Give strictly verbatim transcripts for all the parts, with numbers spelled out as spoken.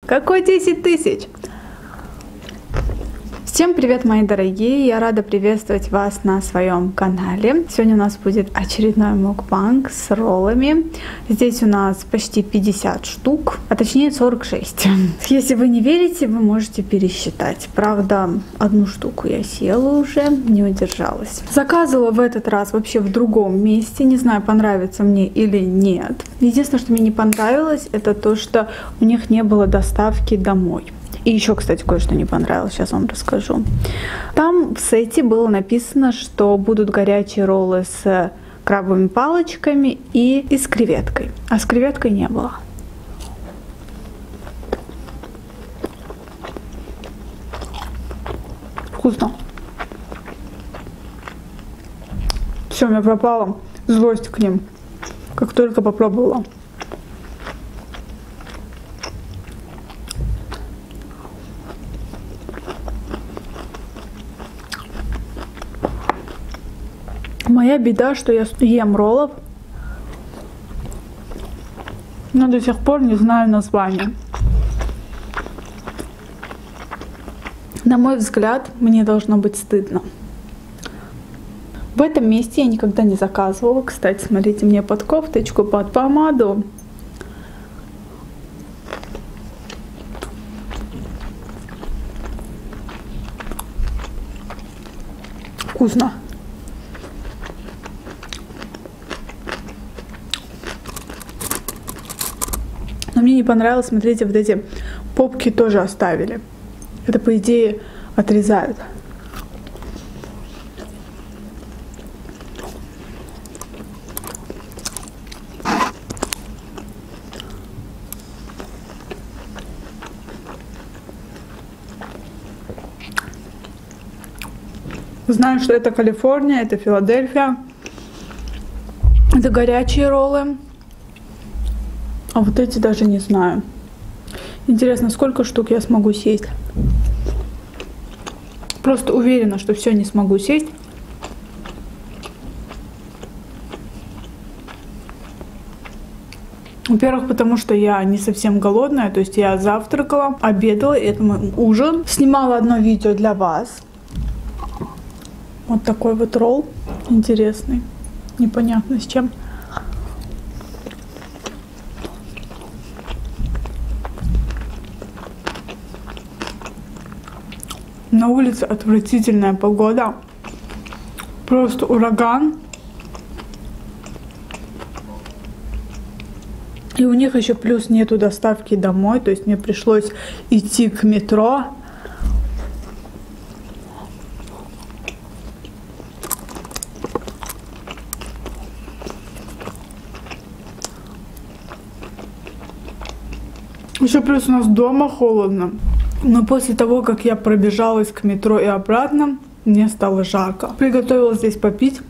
Какой десять тысяч? Всем привет, мои дорогие! Я рада приветствовать вас на своем канале. Сегодня у нас будет очередной мукбанг с роллами. Здесь у нас почти пятьдесят штук, а точнее сорок шесть. Если вы не верите, вы можете пересчитать. Правда, одну штуку я съела уже, не удержалась. Заказывала в этот раз вообще в другом месте. Не знаю, понравится мне или нет. Единственное, что мне не понравилось, это то, что у них не было доставки домой. И еще, кстати, кое-что не понравилось, сейчас вам расскажу. Там в сете было написано, что будут горячие роллы с крабовыми палочками и, и с креветкой. А с креветкой не было. Вкусно. Все, у меня пропала злость к ним, как только попробовала. Моя беда, что я ем роллов, но до сих пор не знаю названия. На мой взгляд, мне должно быть стыдно. В этом месте я никогда не заказывала. Кстати, смотрите, мне под кофточку, под помаду. Вкусно. Но мне не понравилось, смотрите, вот эти попки тоже оставили. Это, по идее, отрезают. Знаю, что это Калифорния, это Филадельфия. Это горячие роллы. А вот эти даже не знаю. Интересно, сколько штук я смогу съесть. Просто уверена, что все не смогу съесть. Во-первых, потому что я не совсем голодная. То есть я завтракала, обедала, и это мой ужин. Снимала одно видео для вас. Вот такой вот ролл интересный. Непонятно с чем. На улице отвратительная погода, просто ураган. И у них еще плюс нету доставки домой, то есть мне пришлось идти к метро. Еще плюс у нас дома холодно. Но после того, как я пробежалась к метро и обратно, мне стало жарко. Приготовила здесь попить.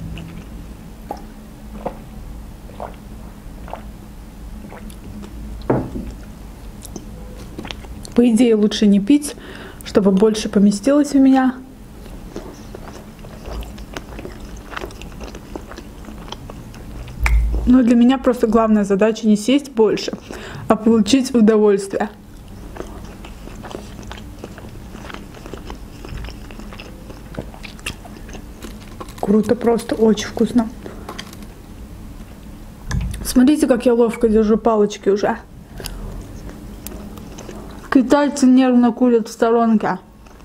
По идее, лучше не пить, чтобы больше поместилось у меня. Но для меня просто главная задача не съесть больше, а получить удовольствие. Круто, просто очень вкусно. Смотрите, как я ловко держу палочки уже. Китайцы нервно курят в сторонке.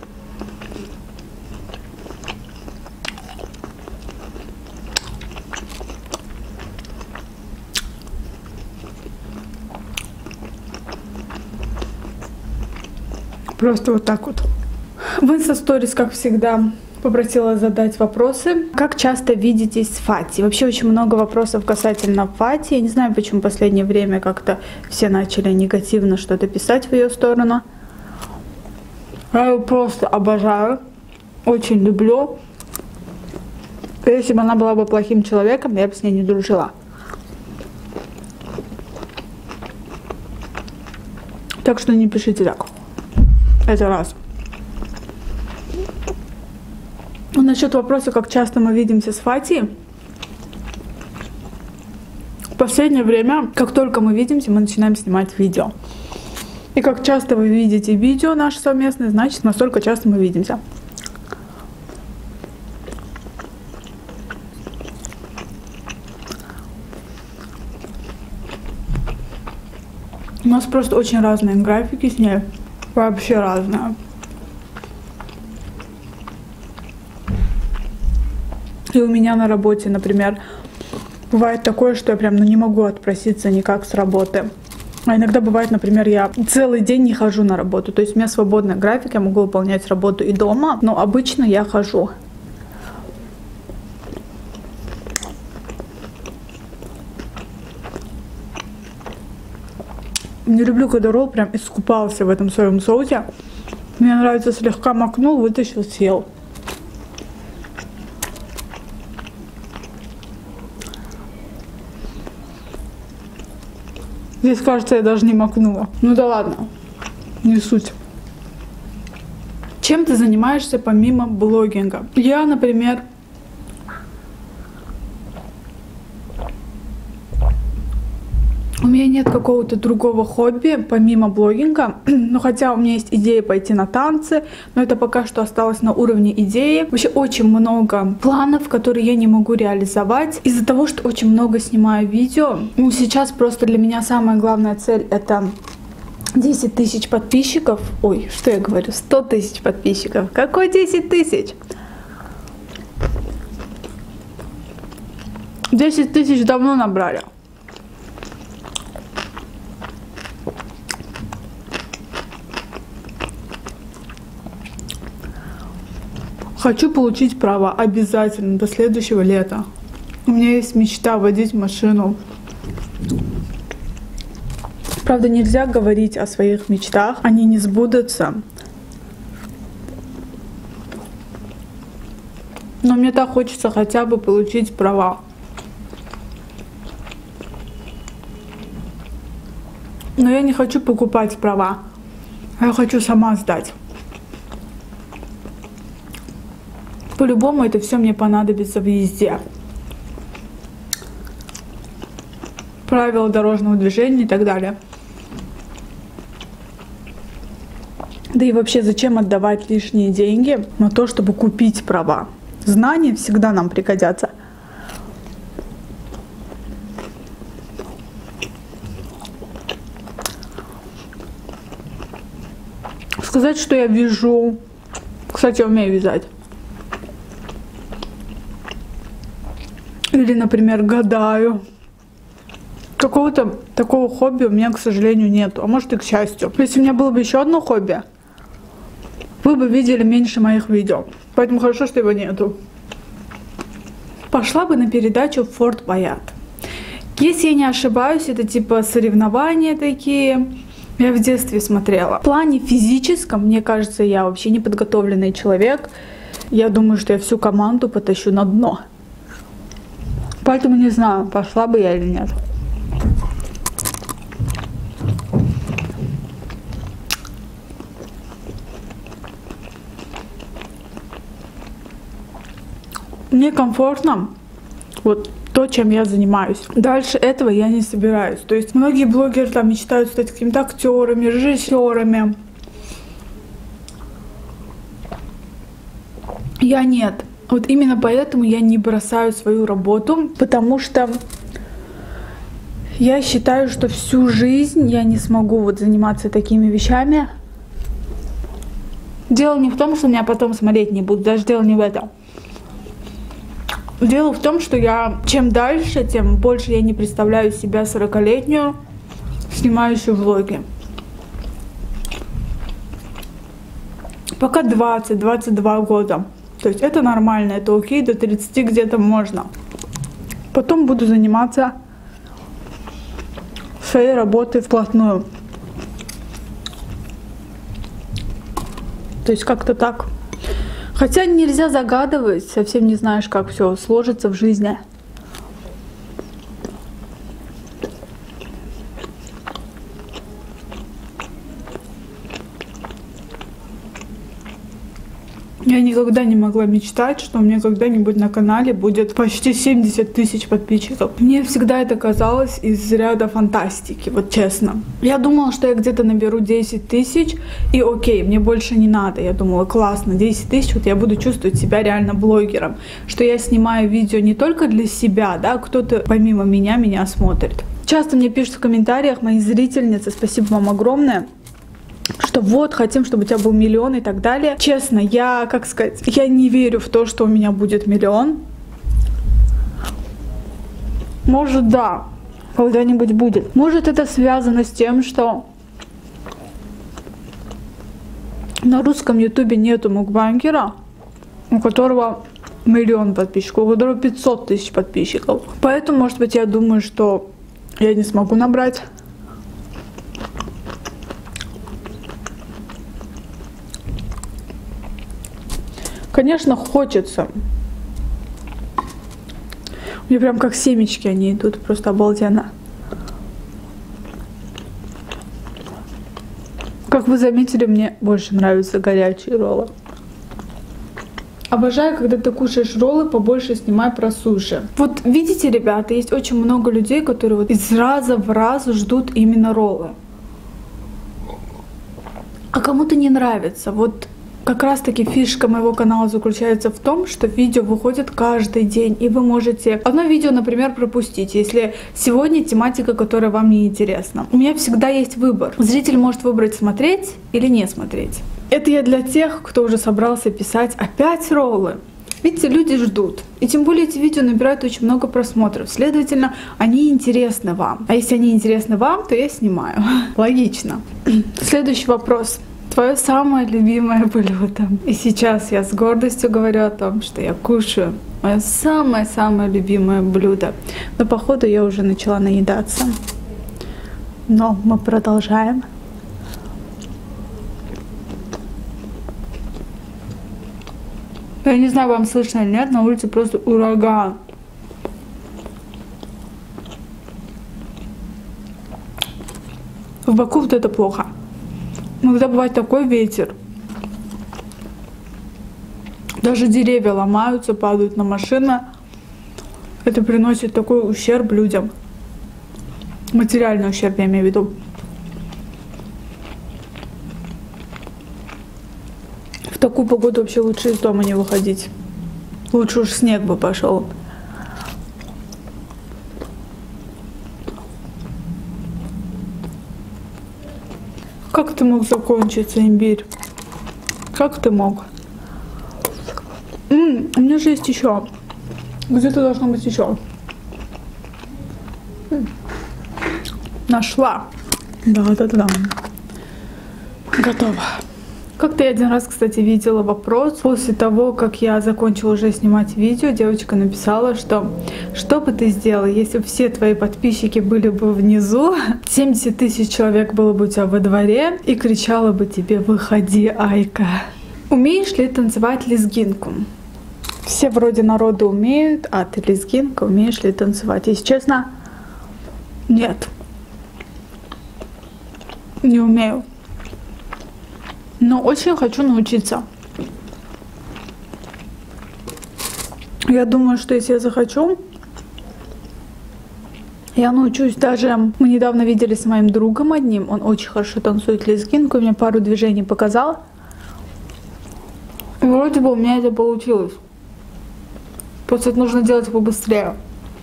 Просто вот так вот. В Инста-сторис, как всегда, попросила задать вопросы. Как часто видитесь с Фати? Вообще очень много вопросов касательно Фати. Я не знаю, почему в последнее время как-то все начали негативно что-то писать в ее сторону. Я ее просто обожаю. Очень люблю. Если бы она была бы плохим человеком, я бы с ней не дружила. Так что не пишите так. Это раз. Насчет вопроса, как часто мы видимся с Фати. В последнее время, как только мы видимся, мы начинаем снимать видео. И как часто вы видите видео наши совместные, значит, настолько часто мы видимся. У нас просто очень разные графики с ней. Вообще разные. И у меня на работе, например, бывает такое, что я прям ну, не могу отпроситься никак с работы. А иногда бывает, например, я целый день не хожу на работу. То есть у меня свободный график, я могу выполнять работу и дома, но обычно я хожу. Не люблю, когда ролл прям искупался в этом своем соусе. Мне нравится, слегка макнул, вытащил, съел. Здесь, кажется, я даже не макнула. Ну да ладно, не суть. Чем ты занимаешься помимо блогинга? Я, например, у меня нет какого-то другого хобби помимо блогинга. Но хотя у меня есть идея пойти на танцы, но это пока что осталось на уровне идеи. Вообще очень много планов, которые я не могу реализовать из-за того, что очень много снимаю видео. Ну, сейчас просто для меня самая главная цель — это десять тысяч подписчиков. Ой, что я говорю? сто тысяч подписчиков. Какой десять тысяч? десять тысяч давно набрали. Хочу получить права обязательно до следующего лета. У меня есть мечта водить машину. Правда, нельзя говорить о своих мечтах, они не сбудутся. Но мне так хочется хотя бы получить права. Но я не хочу покупать права, а я хочу сама сдать. По-любому это все мне понадобится в езде. Правила дорожного движения и так далее. Да и вообще, зачем отдавать лишние деньги на то, чтобы купить права? Знания всегда нам пригодятся. Сказать, что я вяжу. Кстати, я умею вязать. Или, например, гадаю. Какого-то такого хобби у меня, к сожалению, нету. А может и к счастью. Если у меня было бы еще одно хобби, вы бы видели меньше моих видео. Поэтому хорошо, что его нету. Пошла бы на передачу Форт Боярд. Если я не ошибаюсь, это типа соревнования такие. Я в детстве смотрела. В плане физическом, мне кажется, я вообще неподготовленный человек. Я думаю, что я всю команду потащу на дно. Поэтому не знаю, пошла бы я или нет. Мне комфортно вот то, чем я занимаюсь. Дальше этого я не собираюсь. То есть многие блогеры там мечтают стать какими-то актерами, режиссерами. Я нет. Вот именно поэтому я не бросаю свою работу, потому что я считаю, что всю жизнь я не смогу вот заниматься такими вещами. Дело не в том, что меня потом смотреть не будут, даже дело не в этом. Дело в том, что я чем дальше, тем больше я не представляю себя сорокалетнюю, снимающую влоги. Пока двадцать-двадцать два года. То есть это нормально, это окей, до тридцати где-то можно. Потом буду заниматься своей работой вплотную. То есть как-то так. Хотя нельзя загадывать, совсем не знаешь, как все сложится в жизни. Я никогда не могла мечтать, что у меня когда-нибудь на канале будет почти семьдесят тысяч подписчиков. Мне всегда это казалось из ряда фантастики, вот честно. Я думала, что я где-то наберу десять тысяч, и окей, мне больше не надо. Я думала, классно, десять тысяч, вот я буду чувствовать себя реально блогером. Что я снимаю видео не только для себя, да, кто-то помимо меня, меня смотрит. Часто мне пишут в комментариях мои зрительницы, спасибо вам огромное, что вот, хотим, чтобы у тебя был миллион и так далее. Честно, я, как сказать, я не верю в то, что у меня будет миллион. Может, да, когда-нибудь будет. Может, это связано с тем, что на русском ютубе нету мукбангера, у которого миллион подписчиков, у которого пятьсот тысяч подписчиков. Поэтому, может быть, я думаю, что я не смогу набрать. Конечно, хочется. Мне прям как семечки они идут, просто обалденно. Как вы заметили, мне больше нравятся горячие роллы. Обожаю, когда ты кушаешь роллы, побольше снимай про суши. Вот видите, ребята, есть очень много людей, которые вот из раза в раз ждут именно роллы. А кому-то не нравится. Вот как раз таки фишка моего канала заключается в том, что видео выходит каждый день, и вы можете одно видео, например, пропустить, если сегодня тематика, которая вам не интересна. У меня всегда есть выбор. Зритель может выбрать смотреть или не смотреть. Это я для тех, кто уже собрался писать опять роллы. Видите, люди ждут. И тем более эти видео набирают очень много просмотров. Следовательно, они интересны вам. А если они интересны вам, то я снимаю. Логично. Следующий вопрос. Твое самое любимое блюдо. И сейчас я с гордостью говорю о том, что я кушаю мое самое-самое любимое блюдо. Но походу я уже начала наедаться. Но мы продолжаем. Я не знаю, вам слышно или нет, на улице просто ураган. В Баку вот это плохо. Иногда бывает такой ветер. Даже деревья ломаются, падают на машины. Это приносит такой ущерб людям. Материальный ущерб, я имею в виду. В такую погоду вообще лучше из дома не выходить. Лучше уж снег бы пошел. Как ты мог закончиться, имбирь? Как ты мог? М-м, у меня же есть еще. Где-то должно быть еще. Нашла. Да-да-да. Готово. Как-то я один раз, кстати, видела вопрос. После того, как я закончила уже снимать видео, девочка написала, что что бы ты сделала, если бы все твои подписчики были бы внизу, семьдесят тысяч человек было бы у тебя во дворе и кричала бы тебе: выходи, Айка. Умеешь ли танцевать лезгинку? Все вроде народа умеют, а ты лезгинка, умеешь ли танцевать? Если честно, нет. Не умею. Но очень хочу научиться. Я думаю, что если я захочу, я научусь. Даже мы недавно виделись с моим другом одним. Он очень хорошо танцует лезгинку. Мне пару движений показал. И вроде бы у меня это получилось. Просто это нужно делать побыстрее.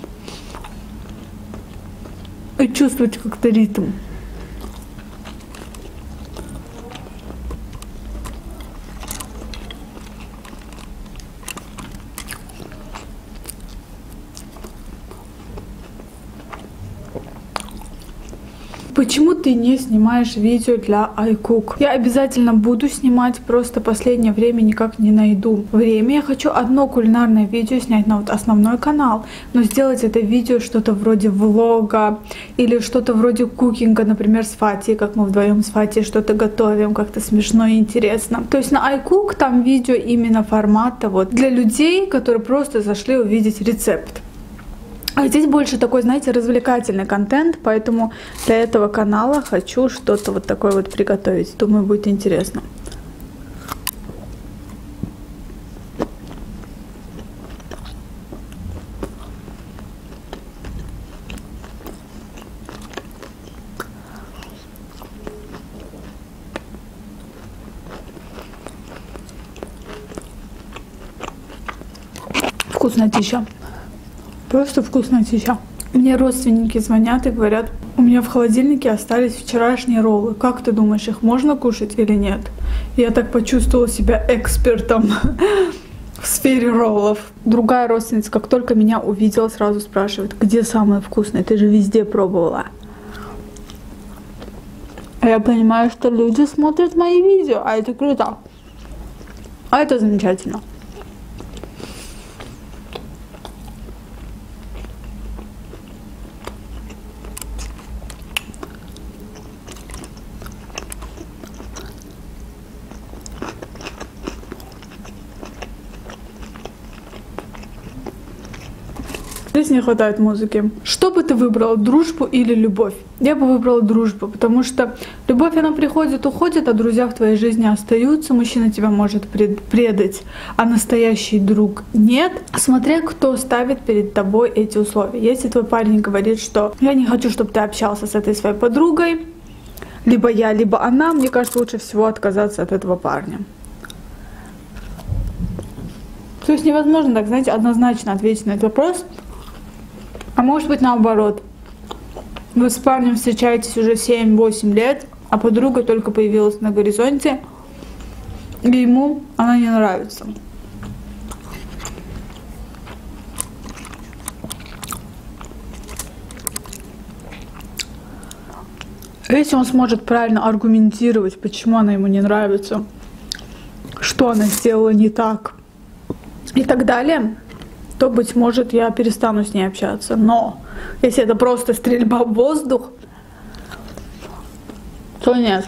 И чувствовать как-то ритм. Почему ты не снимаешь видео для iCook? Я обязательно буду снимать, просто последнее время никак не найду время. Я хочу одно кулинарное видео снять на вот основной канал, но сделать это видео что-то вроде влога или что-то вроде кукинга, например, с Фатией, как мы вдвоем с Фатией что-то готовим, как-то смешно и интересно. То есть на iCook там видео именно формата вот для людей, которые просто зашли увидеть рецепт. А здесь больше такой, знаете, развлекательный контент, поэтому для этого канала хочу что-то вот такое вот приготовить. Думаю, будет интересно. Вкуснотища. Просто вкуснотища. Мне родственники звонят и говорят: у меня в холодильнике остались вчерашние роллы. Как ты думаешь, их можно кушать или нет? Я так почувствовала себя экспертом в сфере роллов. Другая родственница, как только меня увидела, сразу спрашивает: где самое вкусное? Ты же везде пробовала. А я понимаю, что люди смотрят мои видео, а это круто. А это замечательно. Здесь не хватает музыки. Что бы ты выбрала, дружбу или любовь? Я бы выбрала дружбу, потому что любовь, она приходит, уходит, а друзья в твоей жизни остаются. Мужчина тебя может предать, а настоящий друг нет. Смотря кто ставит перед тобой эти условия. Если твой парень говорит, что я не хочу, чтобы ты общался с этой своей подругой, либо я, либо она, мне кажется, лучше всего отказаться от этого парня. То есть невозможно так, знаете, однозначно ответить на этот вопрос. А может быть наоборот. Вы с парнем встречаетесь уже семь-восемь лет, а подруга только появилась на горизонте, и ему она не нравится. Если он сможет правильно аргументировать, почему она ему не нравится, что она сделала не так и так далее, то, быть может, я перестану с ней общаться. Но если это просто стрельба в воздух, то нет.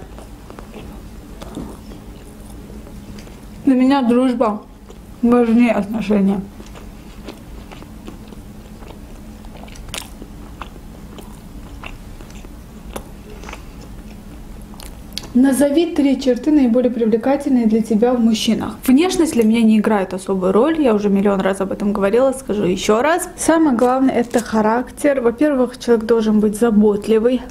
Для меня дружба важнее отношения. Назови три черты наиболее привлекательные для тебя в мужчинах. Внешность для меня не играет особую роль, я уже миллион раз об этом говорила, скажу еще раз. Самое главное — это характер. Во-первых, человек должен быть заботливый.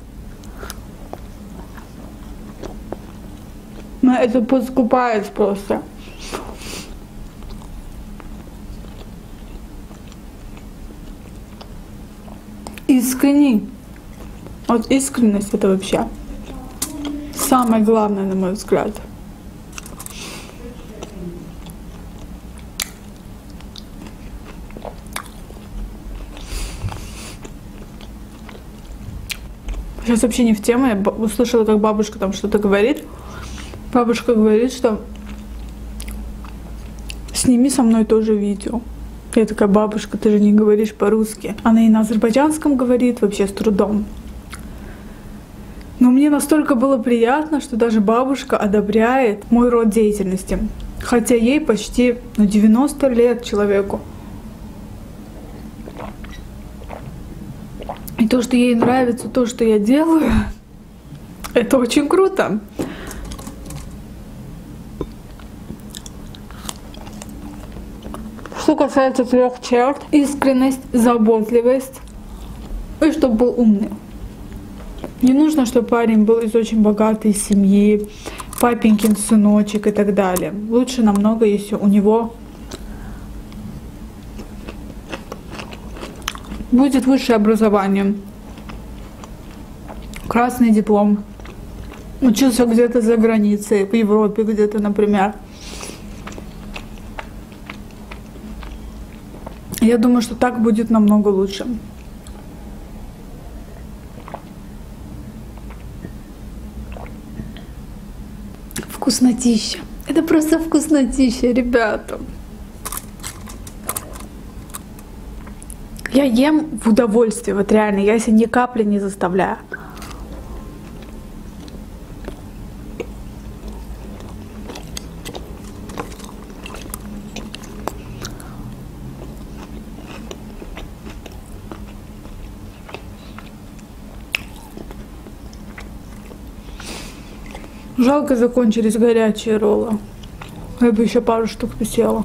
Но это подкупает просто. Искренний. Вот искренность — это вообще самое главное, на мой взгляд. Сейчас вообще не в тему. Я услышала, как бабушка там что-то говорит. Бабушка говорит, что сними со мной тоже видео. Я такая: бабушка, ты же не говоришь по-русски. Она и на азербайджанском говорит, вообще с трудом. Но мне настолько было приятно, что даже бабушка одобряет мой род деятельности. Хотя ей почти ну, девяносто лет человеку. И то, что ей нравится то, что я делаю, это очень круто. Что касается трех черт: искренность, заботливость и чтобы был умный. Не нужно, чтобы парень был из очень богатой семьи, папенькин сыночек и так далее. Лучше намного, если у него будет высшее образование, красный диплом, учился где-то за границей, в Европе где-то, например. Я думаю, что так будет намного лучше. Вкуснотища. Это просто вкуснотища, ребята. Я ем в удовольствие, вот реально, я себя ни капли не заставляю. Жалко, закончились горячие роллы. Я бы еще пару штук съела.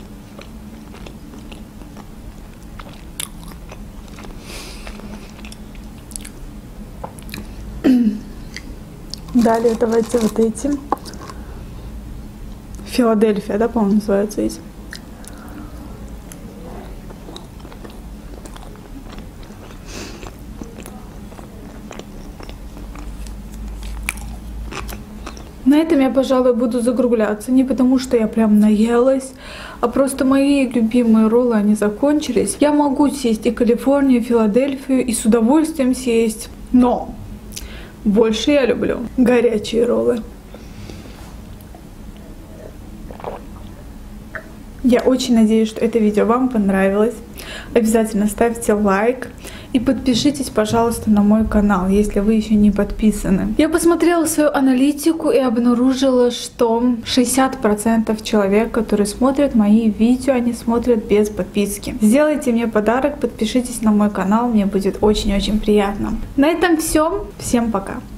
Далее давайте вот эти. Филадельфия, да, по-моему, называется эти. На этом я, пожалуй, буду закругляться. Не потому, что я прям наелась, а просто мои любимые роллы, они закончились. Я могу съесть и Калифорнию, и Филадельфию, и с удовольствием съесть. Но больше я люблю горячие роллы. Я очень надеюсь, что это видео вам понравилось. Обязательно ставьте лайк и подпишитесь, пожалуйста, на мой канал, если вы еще не подписаны. Я посмотрела свою аналитику и обнаружила, что шестьдесят процентов человек, которые смотрят мои видео, они смотрят без подписки. Сделайте мне подарок, подпишитесь на мой канал, мне будет очень-очень приятно. На этом все. Всем пока!